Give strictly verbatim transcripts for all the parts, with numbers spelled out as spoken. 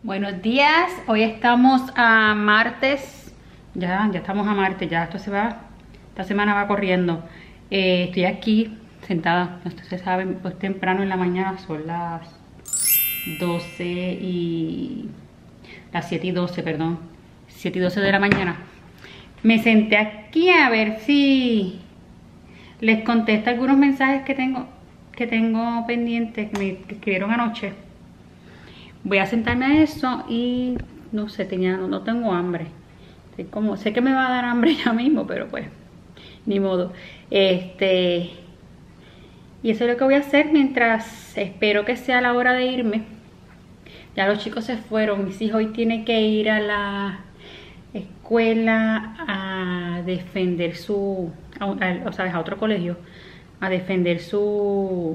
Buenos días, hoy estamos a martes, ya, ya estamos a martes, ya esto se va, esta semana va corriendo. Eh, estoy aquí sentada, no sé si saben, pues temprano en la mañana, son las doce y las siete y doce, perdón, siete y doce de la mañana. Me senté aquí a ver si les contesto algunos mensajes que tengo, que tengo pendientes, que me escribieron anoche. Voy a sentarme a eso y no sé, tenía, no, no tengo hambre. Estoy como, sé que me va a dar hambre ya mismo, pero pues, ni modo. Este, y eso es lo que voy a hacer mientras espero que sea la hora de irme. Ya los chicos se fueron, mis hijos hoy tienen que ir a la escuela a defender su, a, a, o sea, a otro colegio, a defender su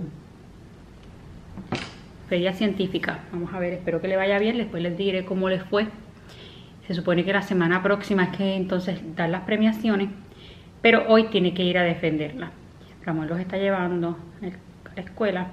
feria científica. Vamos a ver, espero que le vaya bien, después les diré cómo les fue. Se supone que la semana próxima es que entonces dan las premiaciones, pero hoy tiene que ir a defenderla. Ramón los está llevando a la escuela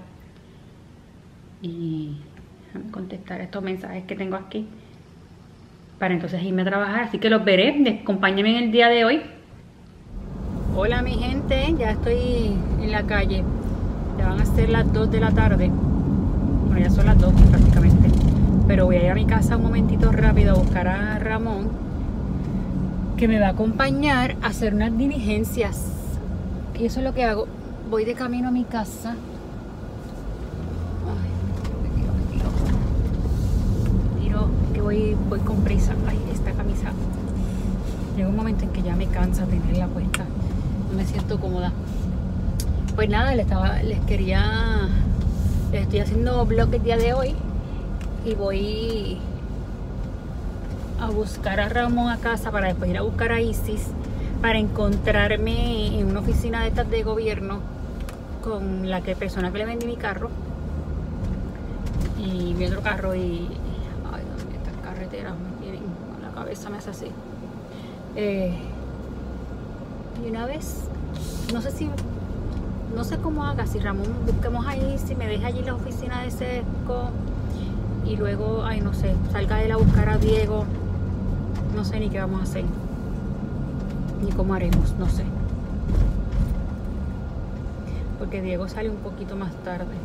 y déjame contestar estos mensajes que tengo aquí para entonces irme a trabajar, así que los veré. Acompáñenme en el día de hoy. Hola mi gente, ya estoy en la calle, ya van a ser las dos de la tarde. Bueno, ya son las dos prácticamente, pero voy a ir a mi casa un momentito rápido a buscar a Ramón, que me va a acompañar a hacer unas diligencias. Y eso es lo que hago, voy de camino a mi casa. Ay, me tiro, me tiro, me tiro, que voy, voy con prisa. Ay, esta camisa, llega un momento en que ya me cansa tenerla puesta, no me siento cómoda. Pues nada, les, estaba, les quería... Les estoy haciendo vlog el día de hoy y voy a buscar a Ramón a casa para después ir a buscar a Isis para encontrarme en una oficina de estas de gobierno con la que persona que le vendí mi carro y mi otro carro. Y ay, Dios mío, estas carreteras me tienen, la cabeza me hace así. Eh, y una vez, no sé si No sé cómo haga, si Ramón busquemos ahí, si me deja allí en la oficina de Sesco y luego, ay no sé, salga él a buscar a Diego. No sé ni qué vamos a hacer, ni cómo haremos, no sé. Porque Diego sale un poquito más tarde.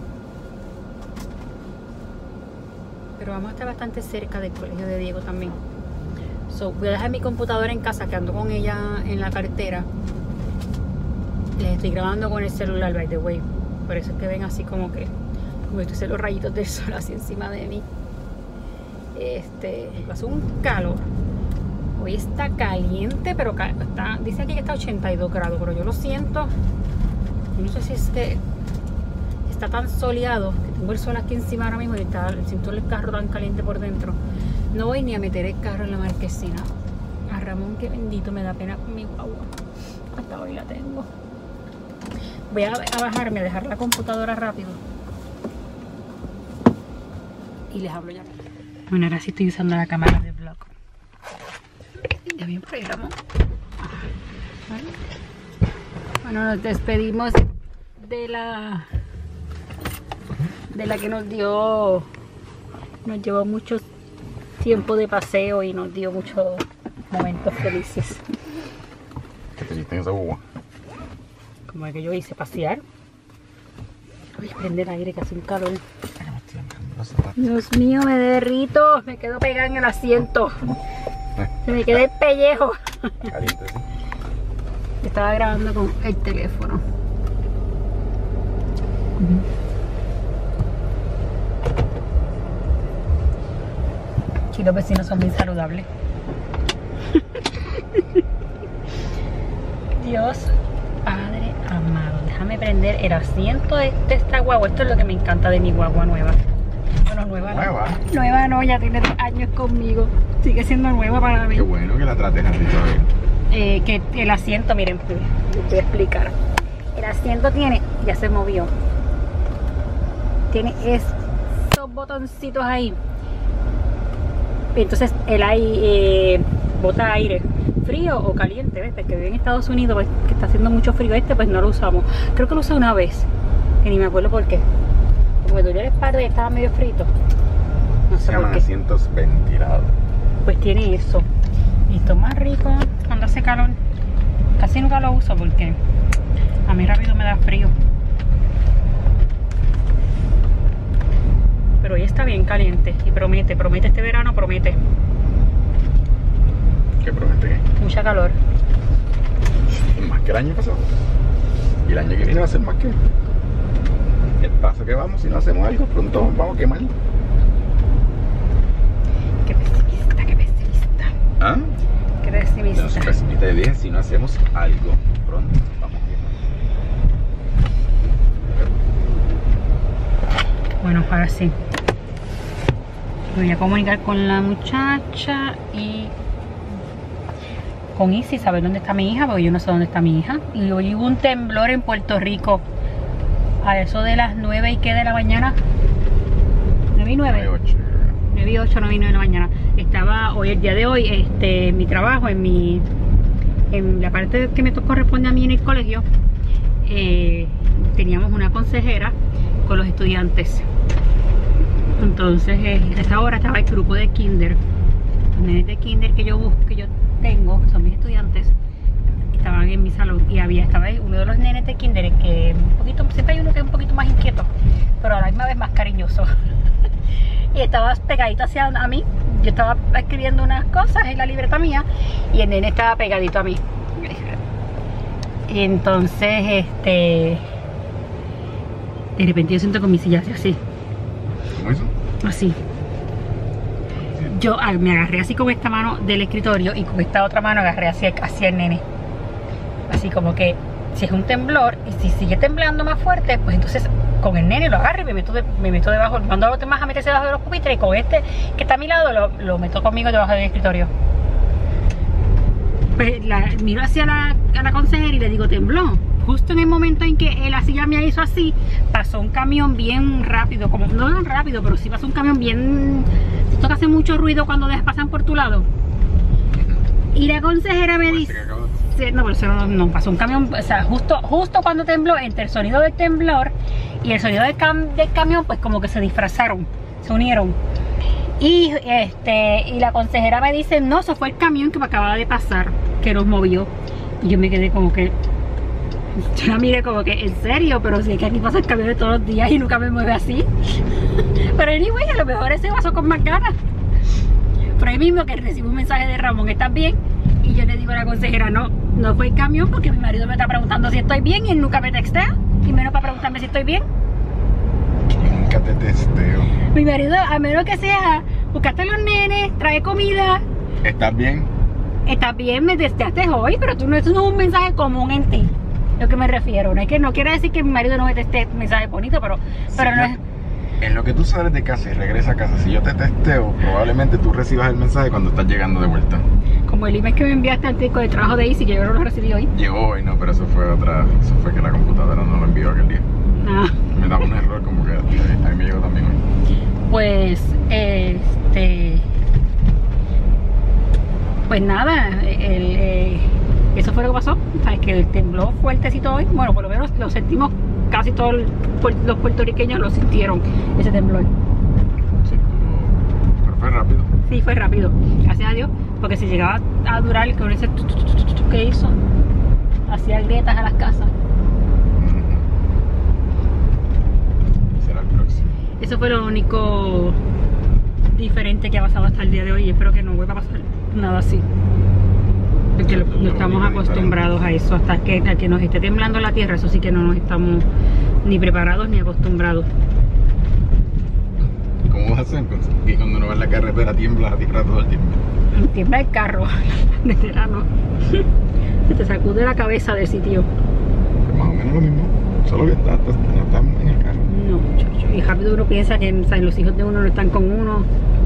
Pero vamos a estar bastante cerca del colegio de Diego también. So, voy a dejar mi computadora en casa, que ando con ella en la cartera. Les estoy grabando con el celular, by the way. Por eso es que ven así como que como estoy haciendo los rayitos del sol así encima de mí. Este, hace un calor. Hoy está caliente, pero está, dice aquí que está a ochenta y dos grados, pero yo lo siento. No sé si es que está tan soleado, que tengo el sol aquí encima ahora mismo y está, siento el carro tan caliente por dentro. No voy ni a meter el carro en la marquesina. A Ramón, que bendito, me da pena con mi guagua. Hasta hoy la tengo. Voy a, a bajarme, a dejar la computadora rápido y les hablo ya. Bueno, ahora sí estoy usando la cámara de vlog. Ya bien por ahí, Ramón. ¿Vale? Bueno, nos despedimos de la de la que nos dio, nos llevó mucho tiempo de paseo y nos dio muchos momentos felices. ¿Qué te hiciste en esa boba? Como el que yo hice, pasear. Voy a prender aire, que hace un calor. Dios mío, me derrito. Me quedo pegada en el asiento. Se me queda el pellejo. Caliente, ¿sí? Estaba grabando con el teléfono. Aquí los vecinos son muy saludables. Dios Padre amado, déjame prender el asiento de esta guagua. Esto es lo que me encanta de mi guagua nueva. Bueno, nueva, nueva. No, nueva no, ya tiene dos años conmigo. Sigue siendo nueva para mí. Qué bueno que la trates así todavía. Eh, que el asiento, miren, les voy a explicar. El asiento tiene, ya se movió. Tiene estos botoncitos ahí. Entonces el aire eh, bota aire frío o caliente, ¿ves? Que vive en Estados Unidos, pues, que está haciendo mucho frío este, pues no lo usamos. Creo que lo usé una vez, que ni me acuerdo por qué. Como me dolía el espalda y estaba medio frito. No Se sé por llaman qué. asientos ventilados. Pues tiene eso. Y esto es más rico cuando hace calor. Casi nunca lo uso porque a mí rápido me da frío. Pero hoy está bien caliente y promete, promete este verano, promete. ¿Qué promete qué? Mucha calor. Más que el año pasado. Y el año que viene va a ser más que. El paso que vamos, si no hacemos algo, pronto vamos a quemar. Qué pesimista, qué pesimista. ¿Ah? Qué No pesimista. se precipita de dije, si no hacemos algo, pronto vamos a quemar. Bueno, ahora sí. Me voy a comunicar con la muchacha y con Isi, saber dónde está mi hija, porque yo no sé dónde está mi hija. Y hoy hubo un temblor en Puerto Rico. A eso de las nueve y qué de la mañana. nueve y nueve. nueve y ocho, nueve y nueve de la mañana. Estaba hoy, el día de hoy, este, en mi trabajo, en mi en la parte que me corresponde a mí en el colegio, eh, teníamos una consejera con los estudiantes. Entonces, eh, a esa hora estaba el grupo de kinder. Los nenes de kinder que yo busco, que yo tengo, que son mis estudiantes, estaban en mi salón. Y había, estaba ahí uno de los nenes de kinder que un poquito, siempre hay uno que es un poquito más inquieto, pero a la misma vez más cariñoso. Y estaba pegadito hacia a mí. Yo estaba escribiendo unas cosas en la libreta mía y el nene estaba pegadito a mí. Y entonces, este, de repente yo siento con mi silla así. ¿Cómo eso? Así. Yo ah, me agarré así con esta mano del escritorio y con esta otra mano agarré hacia, hacia el nene. Así como que si es un temblor y si sigue temblando más fuerte, pues entonces con el nene lo agarro y me meto, de, me meto debajo, mando a los demás a meterse debajo de los pupitres y con este que está a mi lado lo, lo meto conmigo debajo del escritorio. Pues la, miro hacia la, a la consejera y le digo, tembló. Justo en el momento en que la silla me hizo así, pasó un camión bien rápido, como no tan rápido, pero sí pasó un camión bien, esto que hace mucho ruido cuando pasan por tu lado. Y la consejera me dice, no, pero eso no, no, pasó un camión, o sea, justo, justo cuando tembló, entre el sonido del temblor y el sonido del, cam, del camión, pues como que se disfrazaron, se unieron. Y este y la consejera me dice, no, eso fue el camión que me acababa de pasar, que nos movió. Y yo me quedé como que, yo la miré como que, ¿en serio? Pero si es que aquí pasa el camión todos los días y nunca me mueve así. Pero anyway, a lo mejor ese pasó con más ganas. Pero ahí mismo que recibo un mensaje de Ramón, ¿estás bien? Y yo le digo a la consejera, no, no fue el camión porque mi marido me está preguntando si estoy bien y él nunca me textea. Y menos para preguntarme si estoy bien. Nunca te testeo. Mi marido, a menos que sea, buscaste a los nenes, trae comida. ¿Estás bien? Estás bien, me testeaste hoy, pero tú no, eso no es un mensaje común en ti. Lo que me refiero, no es que no quiere decir que mi marido no me teste mensajes bonitos, pero, pero Sí, no yo- es. En lo que tú sales de casa y regresas a casa, si yo te testeo, probablemente tú recibas el mensaje cuando estás llegando de vuelta. Como el email que me enviaste al tico de trabajo de Isi, que yo no lo recibí hoy. Llegó hoy, no, pero eso fue otra, eso fue que la computadora no lo envió aquel día. Ah, Me daba un error como que a mí me llegó también hoy. pues, este. Pues nada, el, eh, eso fue lo que pasó. Sabes que tembló fuertecito hoy. Bueno, por lo menos lo sentimos, casi todos los puertorriqueños lo sintieron, ese temblor. Sí, como- pero fue rápido. Sí, fue rápido, gracias a Dios, porque si llegaba a durar con ese tu, tu, tu, tu, tu, que hizo, hacía grietas a las casas. Ujú. Será el próximo. Eso fue lo único diferente que ha pasado hasta el día de hoy y espero que no vuelva a pasar nada así. Porque lo- no estamos acostumbrados a eso, hasta que, hasta que nos esté temblando la tierra, eso sí que no nos estamos ni preparados ni acostumbrados. ¿Cómo vas a hacer con- que cuando uno va en la carretera tiembla, tiembla todo el tiempo? Tiembla el carro de verano. Se te sacude la cabeza del sitio. Pues más o menos lo mismo, solo que está, está- no estamos en el carro. No, muchacho. Y rápido uno piensa que, o sea, los hijos de uno no están con uno.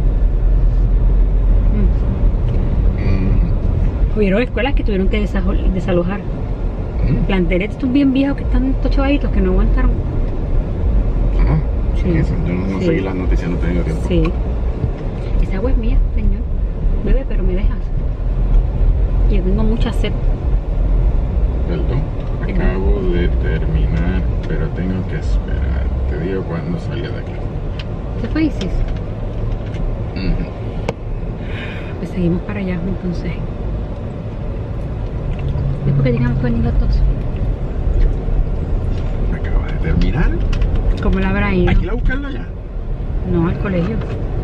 Mm. Mm. Hubieron escuelas que tuvieron que desajo- desalojar. Mm. Planteles estos bien viejos que están estos chavaditos que no aguantaron. Ah, Sí. eso, yo no, no Sí. seguí las noticias, no he tenido tiempo. Sí. Esa agua es mía, señor. Bebe, pero me dejas. Yo tengo mucha sed. Perdón, acabo de terminar, pero tengo que esperar. Te digo cuándo salga de aquí. ¿Qué fue, Isis? seguimos para allá entonces. ¿Es porque llegamos con los dos? Acaba de terminar. ¿Cómo la habrá ido? ¿Hay que ir a buscarlo ya? No, al colegio.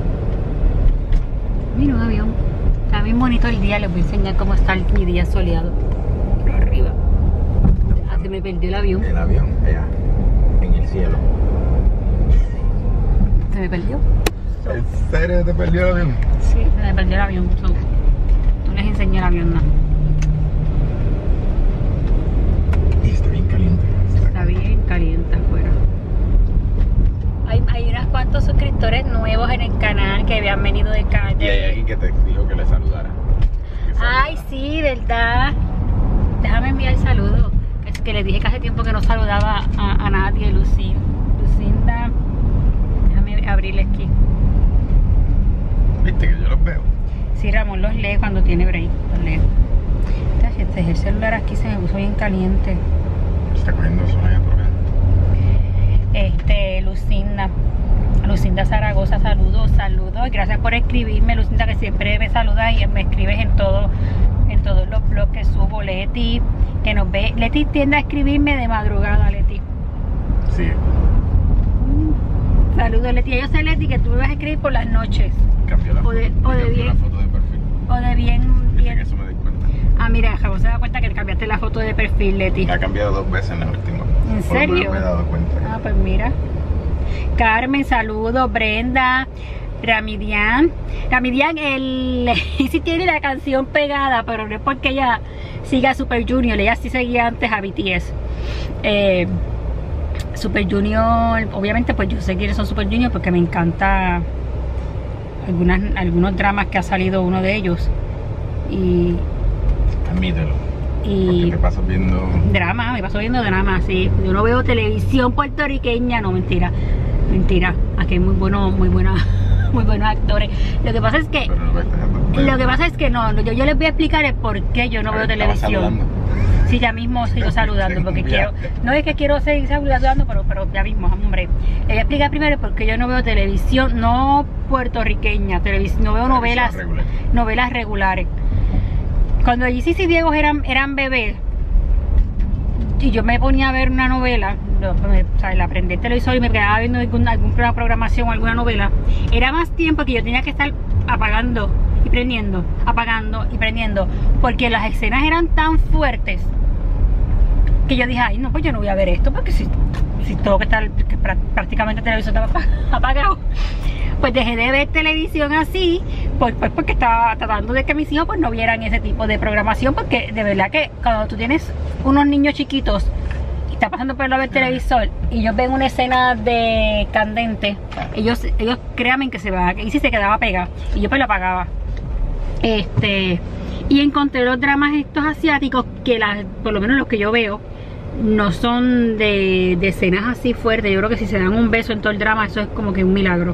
Mira un avión. Está bien bonito el día, les voy a enseñar cómo está el, mi día soleado. Por arriba. Ah, se me perdió el avión. El avión, allá, en el cielo. Se me perdió. ¿En serio te perdió el avión? Sí, se me perdió el avión. So, no les enseñé el avión, no. Y está bien caliente. Está bien caliente afuera. Hay, hay unos cuantos suscriptores nuevos en el canal que habían venido de calle. Y hay alguien que te dijo que le saludara. Que saludara. Ay, sí, verdad. Déjame enviar el saludo. Es que le dije que hace tiempo que no saludaba a, a nadie, Lucín. Lucinda. Déjame abrirle aquí. Viste que yo los veo. Sí, Ramón los lee cuando tiene break. Los lee. Este, el celular aquí se me puso bien caliente. Está cogiendo eso allá por acá. Este, Lucinda. Lucinda Zaragoza, saludos, saludos. Gracias por escribirme, Lucinda, que siempre me saluda y me escribes en todo, en todos los blogs que subo. Leti, que nos ve. Leti tiende a escribirme de madrugada, Leti. Sí. Saludos, Leti. Yo sé, Leti, que tú me vas a escribir por las noches. Cambió la O de- foto. o de cambió bien. la foto de perfil. O de bien, Viste bien. que eso me di cuenta. Ah, mira, Jabón se da cuenta que cambiaste la foto de perfil, Leti. La ha cambiado dos veces en la última. ¿En Por lo menos serio? me he dado cuenta. Ah, pues mira. Carmen, saludos. Brenda, Ramidian. Ramidian, el sí tiene la canción pegada, pero no es porque ella siga a Super Junior. Ella sí seguía antes a B T S. Eh, Super Junior, obviamente pues yo sé quiénes son Super Junior porque me encanta algunas, algunos dramas que ha salido uno de ellos. Y, Admítelo. y Porque te pasas viendo. drama, me paso viendo drama, sí. Yo no veo televisión puertorriqueña, no, mentira. Mentira. Aquí hay muy buenos, muy buenos, muy buenos actores. Lo que pasa es que, Pero no ves, te- lo que pasa es que no, yo, yo les voy a explicar el por qué yo no A veo ver, estaba televisión. saludando. Sí, ya mismo sigo saludando porque Ya. quiero, no es que quiero seguir saludando, pero, pero ya mismo, hombre. Le voy a explicar primero por qué yo no veo televisión, no puertorriqueña, televisión, no veo novelas, Regular. novelas regulares. Cuando Gissis y Diego eran, eran bebés y yo me ponía a ver una novela, no, me, o sea, la prendí el televisor y me quedaba viendo alguna, alguna programación o alguna novela, era más tiempo que yo tenía que estar apagando y prendiendo, apagando y prendiendo, porque las escenas eran tan fuertes que yo dije, ay no, pues yo no voy a ver esto porque si, si tengo que estar que prá- prácticamente el televisor estaba apagado. Pues dejé de ver televisión así, pues, pues porque estaba tratando de que mis hijos pues no vieran ese tipo de programación, porque de verdad que cuando tú tienes unos niños chiquitos y estás pasando por el lado del televisor y ellos ven una escena de candente, ellos, ellos créanme que se van, y si se quedaba pegada, y yo pues la apagaba. Este, y encontré los dramas estos asiáticos que las, por lo menos los que yo veo, no son de, de escenas así fuertes. Yo creo que si se dan un beso en todo el drama, eso es como que un milagro.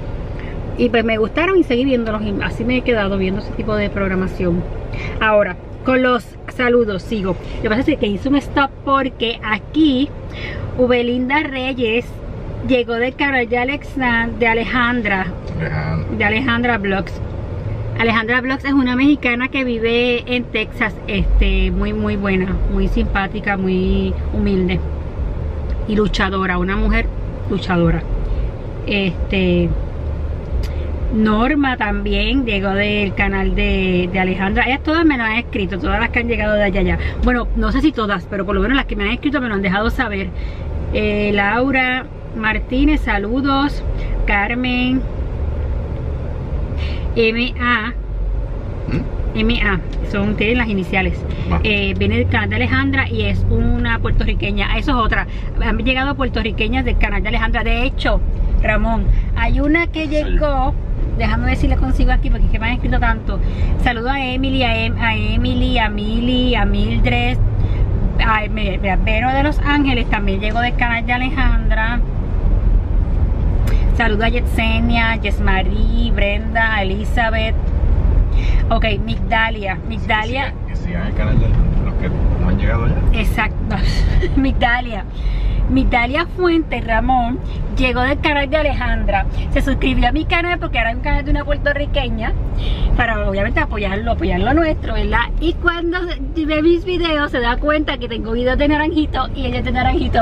Y pues me gustaron y seguí viéndolos y así me he quedado viendo ese tipo de programación. Ahora, con los saludos sigo. Lo que pasa es que hice un stop porque aquí Ubelinda Reyes llegó del canal de, Alexa, de Alejandra, Alejandro. de Alejandra Vlogs. Alejandra Vlogs es una mexicana que vive en Texas, este, muy muy buena, muy simpática, muy humilde y luchadora, una mujer luchadora. Este, Norma también llegó del canal de, de Alejandra. Ellas todas me lo han escrito, todas las que han llegado de allá, allá. Bueno, no sé si todas, pero por lo menos las que me han escrito me lo han dejado saber. Eh, Laura Martínez, saludos. Carmen, M A M A, son, tienen las iniciales. Ah. Eh, viene del canal de Alejandra y es una puertorriqueña. Eso es otra. Han llegado puertorriqueñas del canal de Alejandra. De hecho, Ramón, hay una que llegó. Déjame ver si la consigo aquí porque es que me han escrito tanto. Saludo a Emily, a, em, a Emily, a Mili, a Mildred, a, a Vero de Los Ángeles, también llegó del canal de Alejandra. Saludo a Yesenia, Yesmarie, Brenda, Elizabeth. Ok, Migdalia, Migdalia. Que sigan el canal de los que no han llegado ya. Exacto, Migdalia. Migdalia Fuentes Ramón llegó del canal de Alejandra. Se suscribió a mi canal porque era un canal de una puertorriqueña, para obviamente apoyarlo, apoyar lo nuestro, ¿verdad? Y cuando ve mis videos se da cuenta que tengo videos de Naranjito y ella es de Naranjito.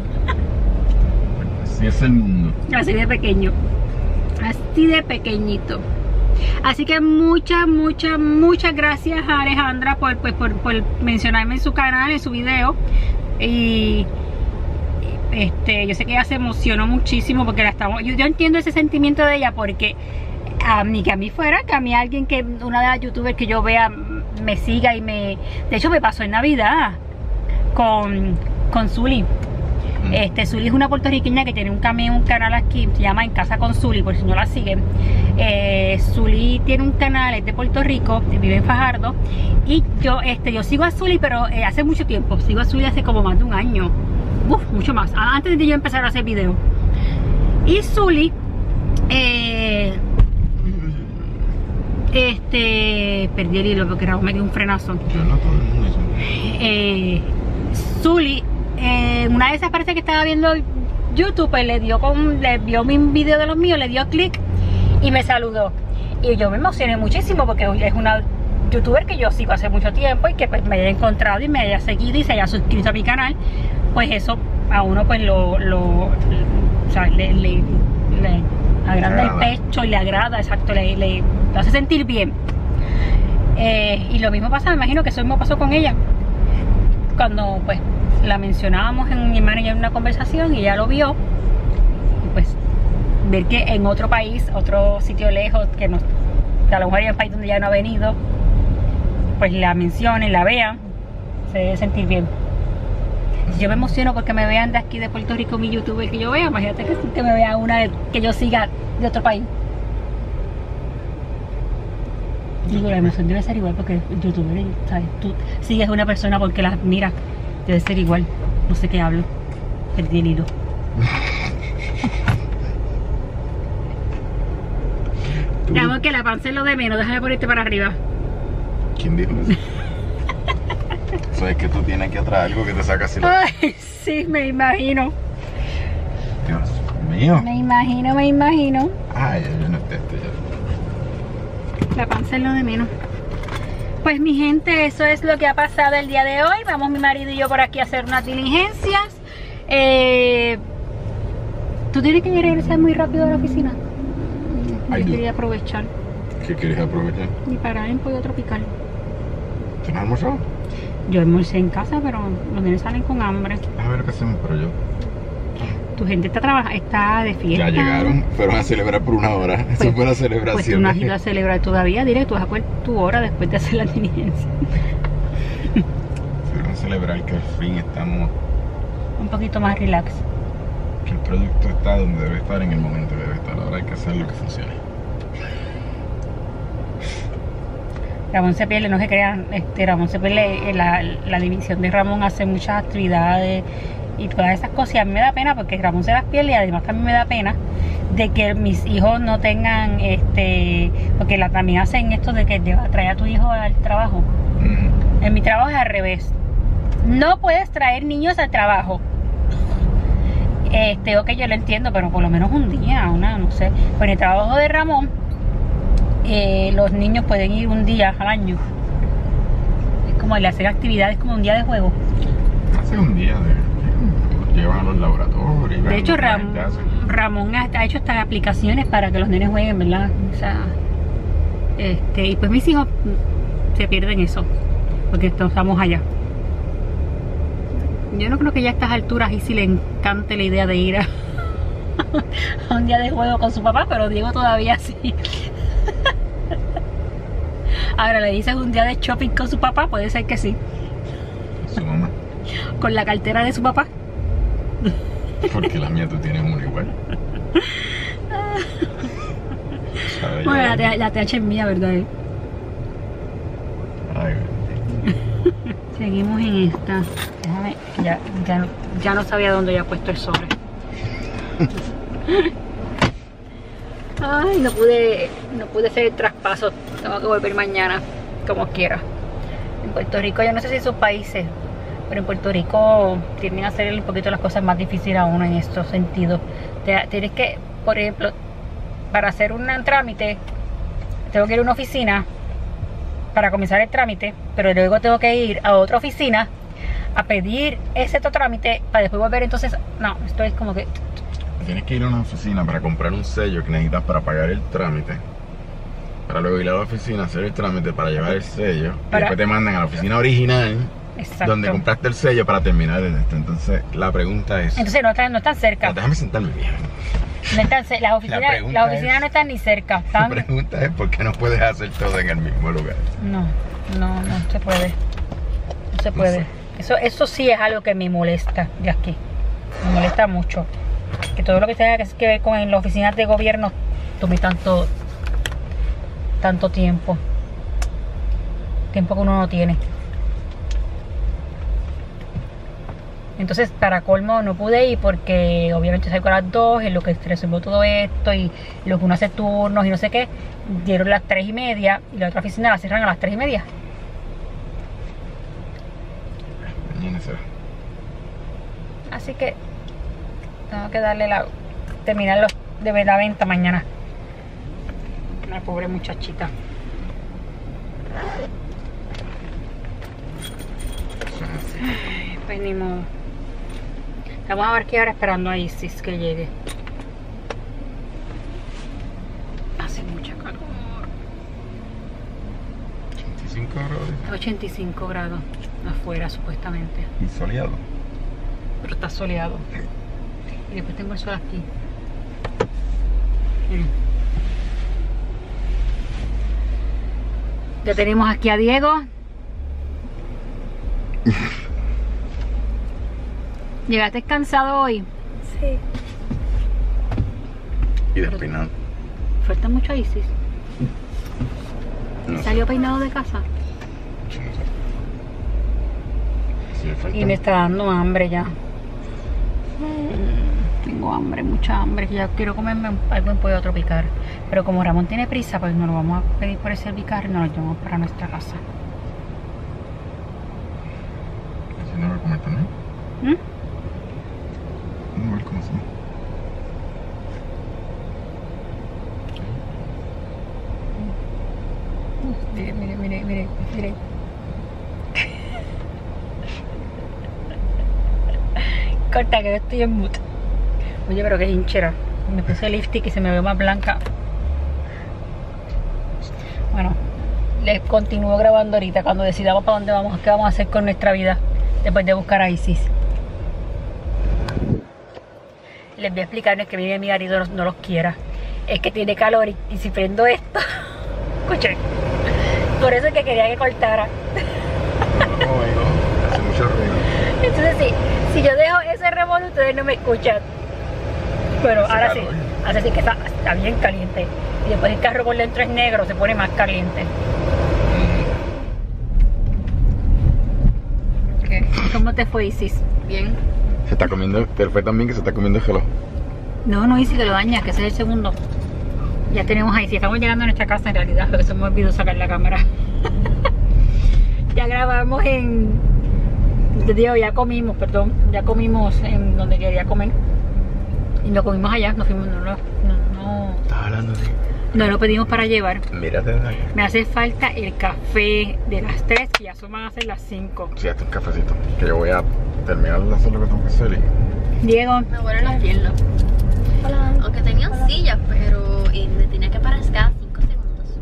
Así es el mundo. Así de pequeño. Así de pequeñito. Así que muchas, muchas, muchas gracias a Alejandra por, pues, por, por mencionarme en su canal, en su video. Y este, yo sé que ella se emocionó muchísimo porque la estamos, yo, yo entiendo ese sentimiento de ella, porque a mí, que a mí fuera, que a mí alguien que, una de las youtubers que yo vea me siga y me, de hecho me pasó en Navidad con, con Zuli. Este, Zuli es una puertorriqueña que tiene un, cami un canal aquí, se llama En Casa con Zuli, por si no la siguen. eh, Zuli tiene un canal, es de Puerto Rico, vive en Fajardo. Y yo, este, yo sigo a Zuli, pero eh, hace mucho tiempo, sigo a Zuli hace como más de un año. Uf, mucho más, antes de yo empezar a hacer videos. Y Zuli, eh, este, perdí el hilo porque Raúl me dio un frenazo. Yo no todo el mundo hizo. Eh, Zuli, eh, una de esas parece que estaba viendo YouTube, pues le dio con, le vio mi video de los míos, le dio clic y me saludó. Y yo me emocioné muchísimo porque es una youtuber que yo sigo hace mucho tiempo y que pues me haya encontrado y me haya seguido y se haya suscrito a mi canal. Pues eso a uno pues lo, lo, o sea, le, le, le agranda el pecho y le agrada, exacto, le, le, le hace sentir bien. Eh, y lo mismo pasa, me imagino que eso mismo pasó con ella. Cuando pues la mencionábamos en mi hermana y en una conversación y ella lo vio, y pues ver que en otro país, otro sitio lejos, que, no, que a lo mejor hay un país donde ya no ha venido, pues la mencionen, la vean, se debe sentir bien. Yo me emociono porque me vean de aquí de Puerto Rico, mi youtuber que yo vea, imagínate que, que me vea una de, que yo siga de otro país. Digo, la emoción debe ser igual porque el youtuber, ¿sabes? Tú sigues a una persona porque la admiras, debe ser igual. No sé qué hablo, perdí el hilo. Digamos que la panza es lo de menos, déjame ponerte para arriba. ¿Quién dijo eso? Eso es que tú tienes aquí atrás algo que te saca así la... Ay, sí, me imagino. Dios mío. Me imagino, me imagino. Ay, yo no estoy, estoy ya. La panza es lo de menos. Pues mi gente, eso es lo que ha pasado el día de hoy. Vamos mi marido y yo por aquí a hacer unas diligencias. Eh, ¿Tú tienes que regresar muy rápido a la oficina? Yo quería aprovechar. ¿Qué quieres aprovechar? Y parar en Pollo Tropical. ¿Tú no has almorzado? Yo almorcé en casa, pero los nenes salen con hambre. A ver qué hacemos, pero yo... Tu gente está trabajando, está de fiesta. Ya llegaron, fueron a celebrar por una hora. Pues, eso fue la celebración. Pues tú no has ido a celebrar todavía, dile, tú vas a coger tu hora después de hacer la diligencia. Fueron a celebrar que al fin estamos... Un poquito más relax. Que el producto está donde debe estar en el momento que debe estar. Ahora hay que hacer lo que funcione. Ramón se pierde, no se crean, este, Ramón se pierde, la, la división de Ramón hace muchas actividades y todas esas cosas, y a mí me da pena porque Ramón se las pierde, y además también me da pena de que mis hijos no tengan, este, porque la, también hacen esto de que lleva, trae a tu hijo al trabajo. Uh-huh. En mi trabajo es al revés, no puedes traer niños al trabajo. Este, ok, yo lo entiendo, pero por lo menos un día, una, no sé. Pues en el trabajo de Ramón, eh, los niños pueden ir un día al año. Es como el hacer actividades como un día de juego. Hace un día de, de llevan a los laboratorios. De hecho, Ram, Ramón ha, ha hecho estas aplicaciones para que los nenes jueguen, ¿verdad? O sea, este, y pues mis hijos se pierden eso, porque estamos allá. Yo no creo que ya a estas alturas y si le encante la idea de ir a, a un día de juego con su papá, pero Diego todavía sí. Ahora le dices un día de shopping con su papá, puede ser que sí. Su mamá. Con la cartera de su papá. Porque la mía tú tienes una igual. Bueno, la, la, la T H es mía, ¿verdad? Ay, seguimos en esta. Déjame, ya, ya, no, ya no sabía dónde había puesto el sobre. Ay, no pude, no pude hacer el traspaso. Tengo que volver mañana, como quiera. En Puerto Rico, yo no sé si sus países, pero en Puerto Rico tienden a hacer un poquito las cosas más difíciles a uno en estos sentidos. Te, tienes que, por ejemplo, para hacer un trámite, tengo que ir a una oficina para comenzar el trámite, pero luego tengo que ir a otra oficina a pedir ese otro trámite para después volver. Entonces, no, esto es como que... Tienes que ir a una oficina para comprar un sello que necesitas para pagar el trámite, para luego ir a la oficina a hacer el trámite para llevar el sello, para... y después te mandan a la oficina original. Exacto. Donde compraste el sello para terminar el esto. Entonces la pregunta es... Entonces no están, no están cerca. No, déjame sentarme bien. No están, las oficinas la la oficina es, no están ni cerca. ¿Están? La pregunta es ¿por qué no puedes hacer todo en el mismo lugar? No, no, no se puede. No se puede. No sé. Eso, eso sí es algo que me molesta de aquí. Me molesta mucho. Que todo lo que tenga que ver con en las oficinas de gobierno tome tanto, tanto tiempo. Tiempo que uno no tiene. Entonces, para colmo, no pude ir porque obviamente salgo a las dos, en lo que se resolvió todo esto y lo que uno hace turnos y no sé qué, dieron las tres y media y la otra oficina la cierran a las tres y media. Mañana será. Así que tengo que darle la... terminar los de la venta mañana. La pobre muchachita. Ay, pues ni modo. Vamos a ver qué hora esperando a Isis que llegue. Hace mucha calor. ochenta y cinco grados. ochenta y cinco grados afuera supuestamente. Y soleado. Pero está soleado. Y después tengo el sol aquí. Miren. Ya tenemos aquí a Diego. ¿Llegaste cansado hoy? Sí. Y despeinado. ¿Falta mucho a Isis? No ¿Salió sé. peinado de casa? Sí, no sé. Sí, me falta. Y me está dando hambre ya. Tengo hambre, mucha hambre. Ya quiero comerme algo en pollo tropical. Pero como Ramón tiene prisa, pues nos lo vamos a pedir por el Servicar y nos lo llevamos para nuestra casa. ¿Así no lo comer también? ¿Mm? Vamos a ver cómo se ve. Mire, mire, mire, mire, mire. Corta que yo estoy en mute. Oye, pero qué hinchera. Me puse lipstick y se me ve más blanca. Bueno, les continúo grabando ahorita cuando decidamos para dónde vamos, qué vamos a hacer con nuestra vida después de buscar a Isis. Les voy a explicar, no es que mi marido no, no los quiera, es que tiene calor y, y si prendo esto, escuchen, por eso es que quería que cortara. No, no, hace mucho ruido. Entonces sí, si yo dejo ese revolú, ustedes no me escuchan. Pero hace ahora calor. Sí, hace sí que está, está bien caliente. Y después el carro por dentro es negro, se pone más caliente. ¿Qué? ¿Cómo te fue, Isis? Bien. Se está comiendo, te fue tan bien que se está comiendo el geló. No, no, Isis, que lo dañas, que ese es el segundo. Ya tenemos ahí, si estamos llegando a nuestra casa en realidad, porque se me olvidó sacar la cámara. Ya grabamos en... Te digo, ya comimos, perdón, ya comimos en donde quería comer. Y lo comimos allá, nos fuimos, no, no, no. ¿Estás hablando de...? No lo pedimos para llevar. Mírate de ahí. Me hace falta el café de las tres, que ya son van a ser las cinco. Sí, hasta un cafecito, que yo voy a terminar de hacer lo que tengo que hacer y... Diego. Me duelen las piernas. Hola. Aunque tenían Hola. sillas, pero y me tenía que parar cada cinco segundos.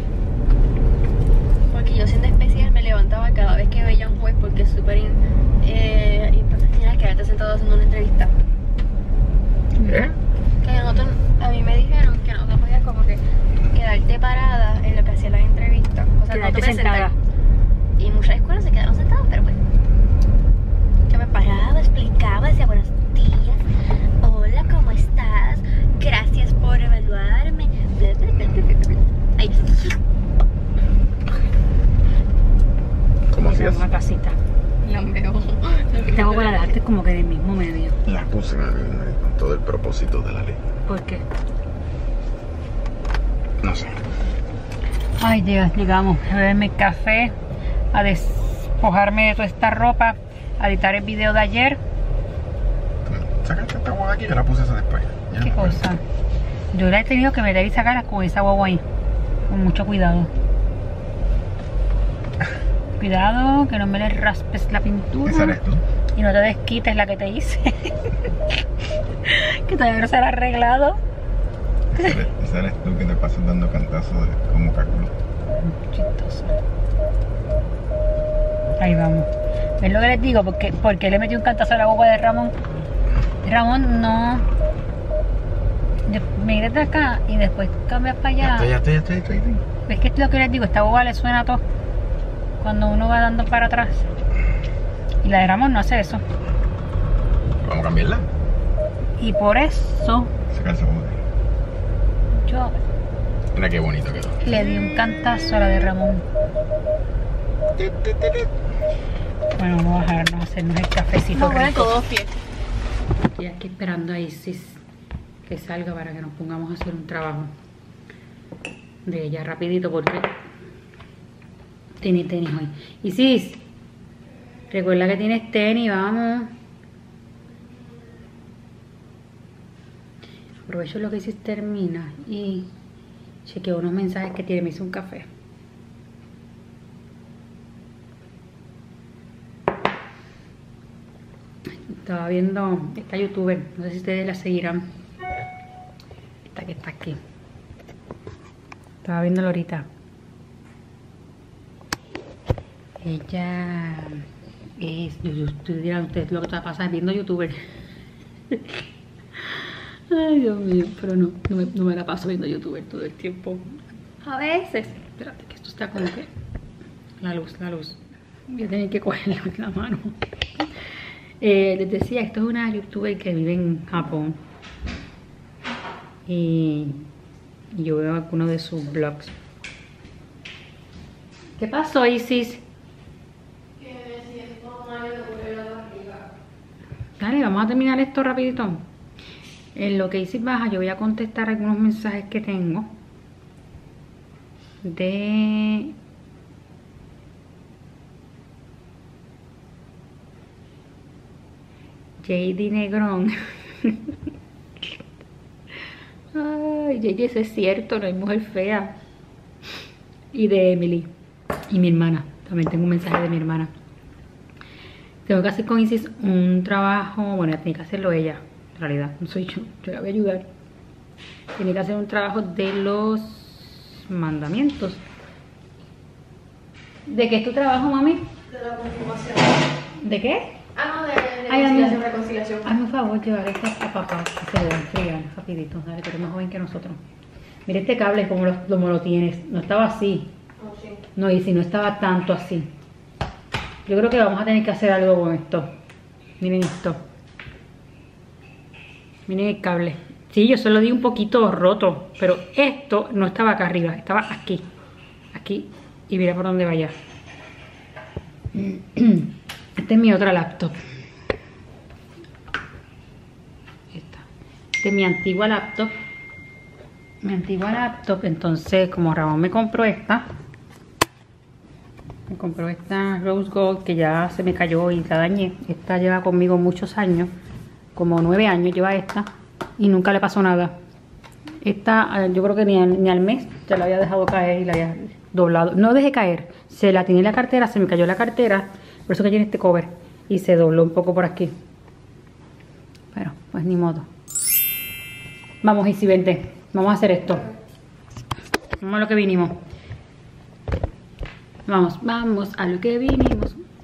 Porque yo siendo especial me levantaba cada vez que veía a un juez porque es súper eh, improfesional quedarte sentado haciendo una entrevista. ¿Qué? Que nosotros, a mí me dijeron que no te podías como que quedarte parada en lo que hacían las entrevistas. O sea, quedarte no te sentada. Sentar. Y muchas escuelas se quedaron sentadas, pero pues yo me paraba, explicaba, decía buenos días, hola, ¿cómo estás? Gracias por evaluarme. Bla, bla, bla, bla, bla. Ahí. ¿Cómo hacías? Una casita. La veo. Tengo para dejarte como que del mismo medio. La puse en el mismo medio con todo el propósito de la ley. ¿Por qué? No sé. Ay, Dios, llegamos a beberme café, a despojarme de toda esta ropa a editar el video de ayer. Sácate esta guagua aquí, yo la puse esa después. Ya ¿Qué no cosa? Yo la he tenido que meter y sacarla con esa guagua ahí. Con mucho cuidado. Cuidado, que no me le raspes la pintura. ¿Esa eres tú? Y no te desquites la que te hice. Que todavía no se la ha arreglado. Esa eres, esa eres tú que te pasas dando cantazos de, como cálculo. Chistoso. Ahí vamos. ¿Ves lo que les digo? Porque, porque le metí un cantazo a la guagua de Ramón. Ramón, no. Yo, mire de acá y después cambias para allá. Ya estoy, ya estoy, ya estoy, ya estoy, ya estoy. ¿Ves que es lo que les digo? Esta guagua le suena a todo cuando uno va dando para atrás. Y la de Ramón no hace eso. Vamos a cambiarla. Y por eso Sacar esa bote. yo Mira qué bonito quedó. le di un cantazo a la de Ramón. Bueno, vamos a bajarnos a hacernos el cafecito. No, bueno, rico. todos pies. Estoy aquí esperando a Isis que salga para que nos pongamos a hacer un trabajo de ella rapidito porque tiene tenis hoy. Isis, recuerda que tienes tenis, vamos. Aprovecho lo que Isis termina y chequeo unos mensajes que tiene. Me hizo un café. Estaba viendo esta youtuber, no sé si ustedes la seguirán. Esta que está aquí. Estaba viéndola ahorita. Ella es, ustedes dirán ustedes lo que está pasando viendo youtuber. Ay, Dios mío, pero no, no me, no me la paso viendo youtuber todo el tiempo. A veces. Espérate, que esto está como que. La luz, la luz. Voy a tener que cogerla en la mano. Eh, les decía, esto es una youtuber que vive en Japón. Y, y yo veo algunos de sus vlogs. ¿Qué pasó, Isis? Que me siento mal de volver a la barriga. Dale, vamos a terminar esto rapidito. En lo que Isis baja, yo voy a contestar algunos mensajes que tengo de J D Negrón. Ay, J D, eso es cierto, no hay mujer fea. Y de Emily. Y mi hermana. También tengo un mensaje de mi hermana. Tengo que hacer con Isis un trabajo. Bueno, tiene que hacerlo ella. En realidad, no soy yo. Yo la voy a ayudar. Tiene que hacer un trabajo de los mandamientos. ¿De qué es tu trabajo, mami? De la confirmación. ¿De qué? Ah, no, de, de Ay, conciliación, amiga. reconciliación. Hazme un favor, llevar este a papá, que se lo enfrían rapidito, dale, que eres más joven que nosotros. Mira este cable como lo, como lo tienes, no estaba así. Oh, sí. No, y si no estaba tanto así. Yo creo que vamos a tener que hacer algo con esto. Miren esto. Miren el cable. Sí, yo se lo di un poquito roto, pero esto no estaba acá arriba, estaba aquí. Aquí, y mira por dónde vaya. Esta es mi otra laptop. Esta. Esta es mi antigua laptop. Mi antigua laptop. Entonces, como Ramón me compró esta. Me compró esta Rose Gold que ya se me cayó y la dañé. Esta lleva conmigo muchos años. Como nueve años lleva esta. Y nunca le pasó nada. Esta, yo creo que ni al, ni al mes ya la había dejado caer y la había doblado. No dejé caer. Se la tenía en la cartera, se me cayó la cartera. Por eso que tiene este cover. Y se dobló un poco por aquí. Pero, pues ni modo. Vamos, Isi, vente. Vamos a hacer esto. Vamos a lo que vinimos. Vamos, vamos a lo que vinimos.